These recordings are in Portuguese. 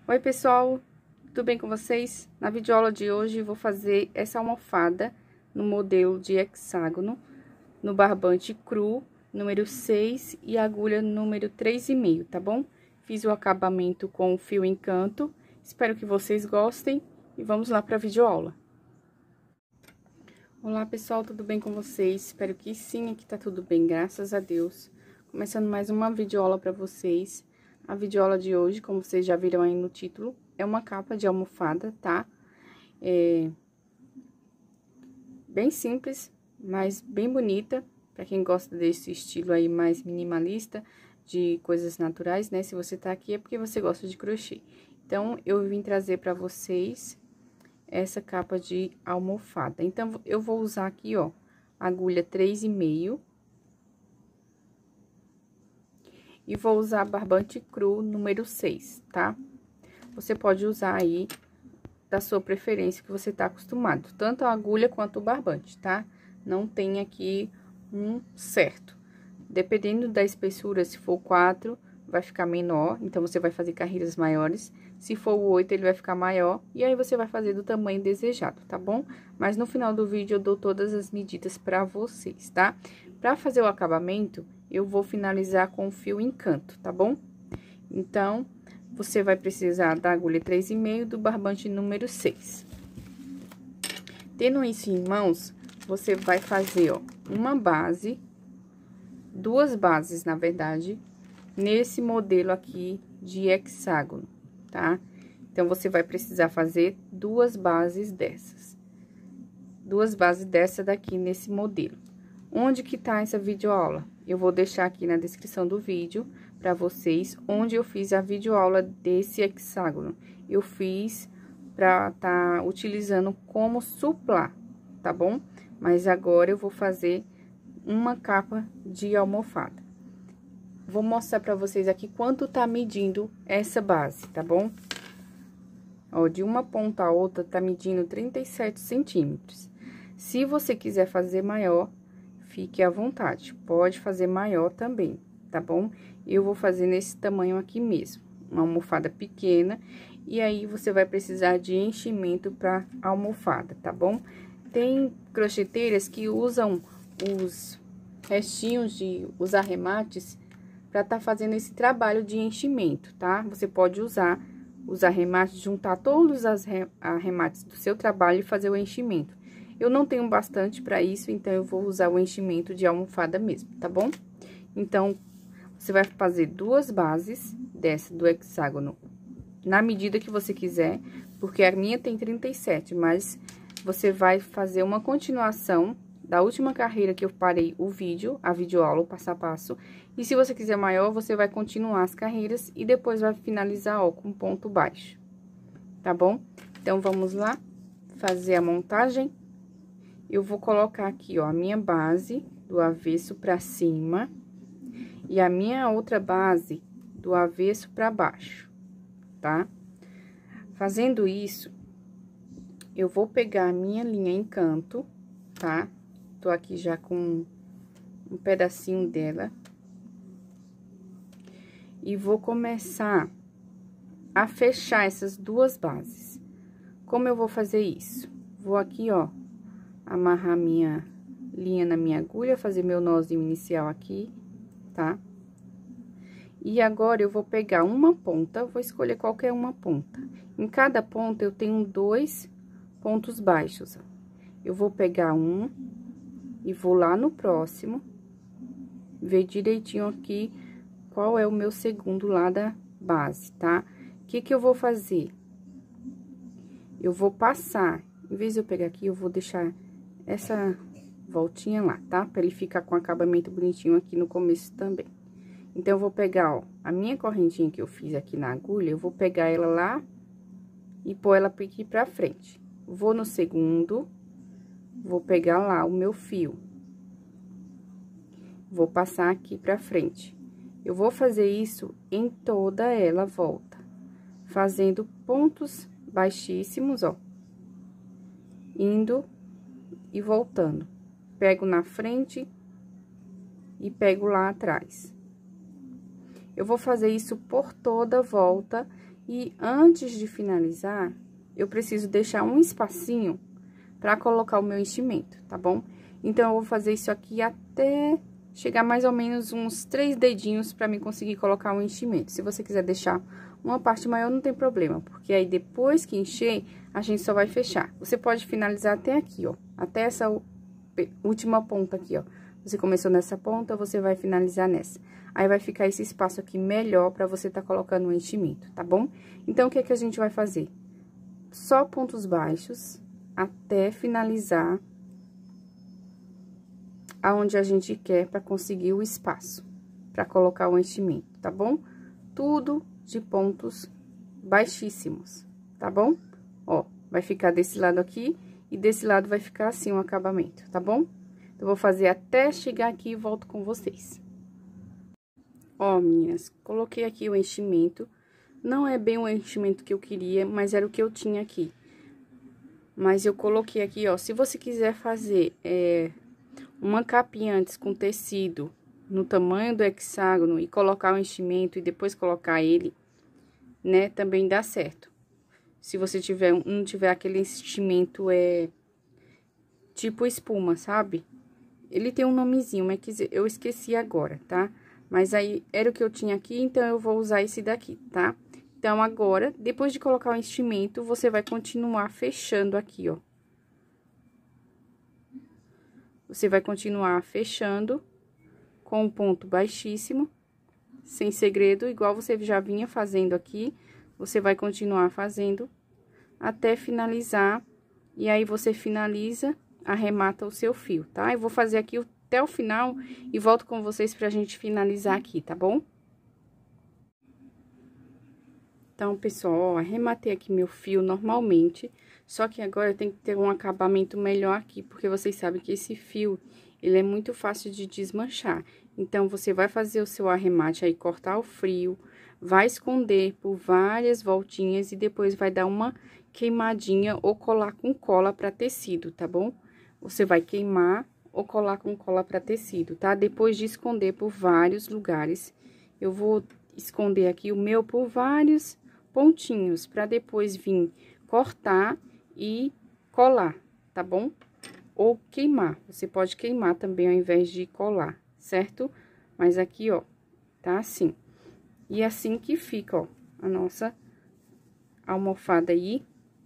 Oi pessoal, tudo bem com vocês? Na videoaula de hoje vou fazer essa almofada no modelo de hexágono, no barbante cru, número 6 e agulha número 3,5, tá bom? Fiz o acabamento com o fio Encanto, espero que vocês gostem e vamos lá para a videoaula. Olá pessoal, tudo bem com vocês? Espero que sim, aqui tá tudo bem, graças a Deus. Começando mais uma videoaula para vocês. A videoaula de hoje, como vocês já viram aí no título, é uma capa de almofada, tá? Bem simples, mas bem bonita, para quem gosta desse estilo aí mais minimalista, de coisas naturais, né? Se você tá aqui é porque você gosta de crochê. Então, eu vim trazer para vocês essa capa de almofada. Então, eu vou usar aqui, ó, agulha 3,5. E vou usar barbante cru número 6, tá? Você pode usar aí da sua preferência, que você tá acostumado. Tanto a agulha quanto o barbante, tá? Não tem aqui um certo. Dependendo da espessura, se for 4, vai ficar menor. Então, você vai fazer carreiras maiores. Se for o 8, ele vai ficar maior. E aí, você vai fazer do tamanho desejado, tá bom? Mas no final do vídeo, eu dou todas as medidas pra vocês, tá? Pra fazer o acabamento, eu vou finalizar com o fio Encanto, tá bom? Então, você vai precisar da agulha 3,5 do barbante número 6. Tendo isso em mãos, você vai fazer, ó, uma base, duas bases, na verdade, nesse modelo aqui de hexágono, tá? Então, você vai precisar fazer duas bases dessas. Duas bases dessa daqui nesse modelo. Onde que tá essa videoaula? Eu vou deixar aqui na descrição do vídeo para vocês, onde eu fiz a videoaula desse hexágono. Eu fiz para tá utilizando como suplá, tá bom? Mas agora eu vou fazer uma capa de almofada. Vou mostrar para vocês aqui quanto tá medindo essa base, tá bom? Ó, de uma ponta a outra tá medindo 37 centímetros. Se você quiser fazer maior, fique à vontade, pode fazer maior também, tá bom? Eu vou fazer nesse tamanho aqui mesmo, uma almofada pequena, e aí você vai precisar de enchimento para almofada, tá bom? Tem crocheteiras que usam os restinhos os arremates para tá fazendo esse trabalho de enchimento, tá? Você pode usar os arremates, juntar todos os arremates do seu trabalho e fazer o enchimento. Eu não tenho bastante para isso, então eu vou usar o enchimento de almofada mesmo, tá bom? Então, você vai fazer duas bases dessa do hexágono na medida que você quiser, porque a minha tem 37, mas você vai fazer uma continuação da última carreira que eu parei o vídeo, a videoaula, o passo a passo. E se você quiser maior, você vai continuar as carreiras e depois vai finalizar, ó, com ponto baixo, tá bom? Então, vamos lá fazer a montagem. Eu vou colocar aqui, ó, a minha base do avesso pra cima e a minha outra base do avesso pra baixo, tá? Fazendo isso, eu vou pegar a minha linha Encanto, tá? Tô aqui já com um pedacinho dela. E vou começar a fechar essas duas bases. Como eu vou fazer isso? Vou aqui, ó, amarrar minha linha na minha agulha, fazer meu nozinho inicial aqui, tá? E agora, eu vou pegar uma ponta, vou escolher qualquer uma ponta. Em cada ponta, eu tenho 2 pontos baixos, ó. Eu vou pegar um e vou lá no próximo, ver direitinho aqui qual é o meu segundo lá da base, tá? O que que eu vou fazer? Eu vou passar, em vez de eu pegar aqui, eu vou deixar essa voltinha lá, tá? Pra ele ficar com acabamento bonitinho aqui no começo também. Então, eu vou pegar, ó, a minha correntinha que eu fiz aqui na agulha, eu vou pegar ela lá e pôr ela aqui pra frente. Vou no segundo, vou pegar lá o meu fio. Vou passar aqui pra frente. Eu vou fazer isso em toda ela a volta, fazendo pontos baixíssimos, ó, indo e voltando. Pego na frente e pego lá atrás. Eu vou fazer isso por toda a volta E antes de finalizar, eu preciso deixar um espacinho pra colocar o meu enchimento, tá bom? Então, eu vou fazer isso aqui até chegar mais ou menos uns 3 dedinhos pra mim conseguir colocar o enchimento. Se você quiser deixar uma parte maior, não tem problema, porque aí depois que encher, a gente só vai fechar. Você pode finalizar até aqui, ó, até essa última ponta aqui, ó. Você começou nessa ponta, você vai finalizar nessa. Aí, vai ficar esse espaço aqui melhor pra você tá colocando o enchimento, tá bom? Então, o que é que a gente vai fazer? Só pontos baixos até finalizar aonde a gente quer pra conseguir o espaço pra colocar o enchimento, tá bom? Tudo de pontos baixíssimos, tá bom? Ó, vai ficar desse lado aqui e desse lado vai ficar assim o acabamento, tá bom? Eu vou fazer até chegar aqui e volto com vocês. Ó, meninas, coloquei aqui o enchimento. Não é bem o enchimento que eu queria, mas era o que eu tinha aqui. Mas eu coloquei aqui, ó, se você quiser fazer uma capinha antes com tecido no tamanho do hexágono e colocar o enchimento e depois colocar ele, né, também dá certo. Se você não tiver aquele enchimento tipo espuma, sabe? Ele tem um nomezinho, mas eu esqueci agora, tá? Mas aí, era o que eu tinha aqui, então eu vou usar esse daqui, tá? Então, agora, depois de colocar o enchimento, você vai continuar fechando aqui, ó. Você vai continuar fechando com um ponto baixíssimo, sem segredo, igual você já vinha fazendo aqui. Você vai continuar fazendo até finalizar, e aí você finaliza, arremata o seu fio, tá? Eu vou fazer aqui até o final e volto com vocês pra gente finalizar aqui, tá bom? Então, pessoal, ó, arrematei aqui meu fio normalmente, só que agora eu tenho que ter um acabamento melhor aqui, porque vocês sabem que esse fio, ele é muito fácil de desmanchar. Então, você vai fazer o seu arremate aí, cortar o fio, vai esconder por várias voltinhas e depois vai dar uma queimadinha ou colar com cola pra tecido, tá bom? Você vai queimar ou colar com cola pra tecido, tá? Depois de esconder por vários lugares, eu vou esconder aqui o meu por vários pontinhos, pra depois vir cortar e colar, tá bom? Ou queimar, você pode queimar também ao invés de colar, certo? Mas aqui, ó, tá assim. E assim que fica, ó, a nossa almofada aí.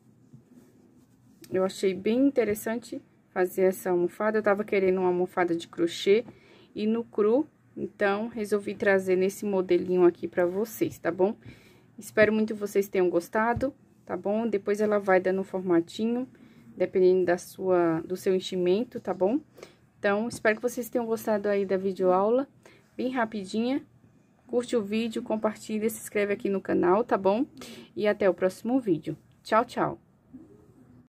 Eu achei bem interessante fazer essa almofada, eu tava querendo uma almofada de crochê e no cru, então, resolvi trazer nesse modelinho aqui pra vocês, tá bom? Espero muito que vocês tenham gostado, tá bom? Depois ela vai dando um formatinho, dependendo do seu enchimento, tá bom? Então, espero que vocês tenham gostado aí da videoaula, bem rapidinha. Curte o vídeo, compartilha, se inscreve aqui no canal, tá bom? E até o próximo vídeo. Tchau, tchau!